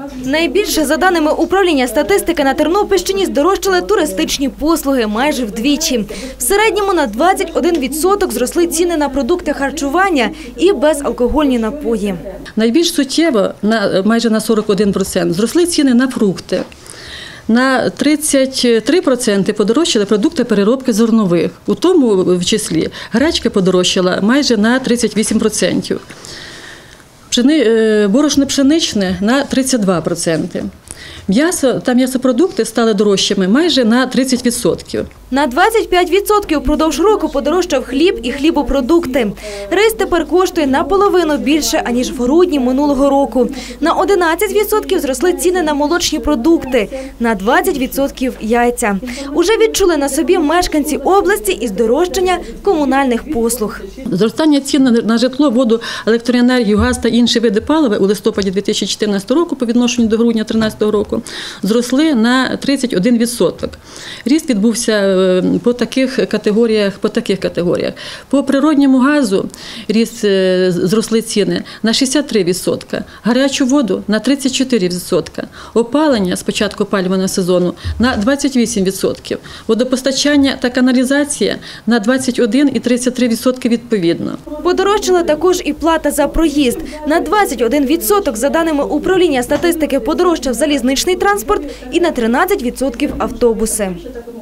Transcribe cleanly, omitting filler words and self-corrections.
Найбільше, за даними управління статистики, на Тернопільщині здорожчали туристичні послуги майже вдвічі. В середньому на 21% зросли ціни на продукти харчування і безалкогольні напої. Найбільш суттєво, майже на 41%, зросли ціни на фрукти. На 33% подорожчали продукти переробки зернових. У тому в числі гречка подорожчала майже на 38%. Борошно пшеничне на 32%. М'ясо та м'ясопродукти стали дорожчими майже на 30%. На 25% впродовж року подорожчав хліб і хлібопродукти. Рис тепер коштує наполовину більше, аніж в грудні минулого року. На 11% зросли ціни на молочні продукти, на 20% – яйця. Уже відчули на собі мешканці області і здорожчання комунальних послуг. Зростання цін на житло, воду, електроенергію, газ та інші види палива у листопаді 2014 року по відношенню до грудня 2013 року зросли на 31%. Ріст відбувся по таких категоріях. По природньому газу зросли ціни на 63%, гарячу воду на 34%, опалення з початку опалювального сезону на 28%, водопостачання та каналізація на 21% і 33% відповідно. Подорожчала також і плата за проїзд. На 21%, за даними управління статистики, подорожчав залізничний транспорт і на 13% автобуси.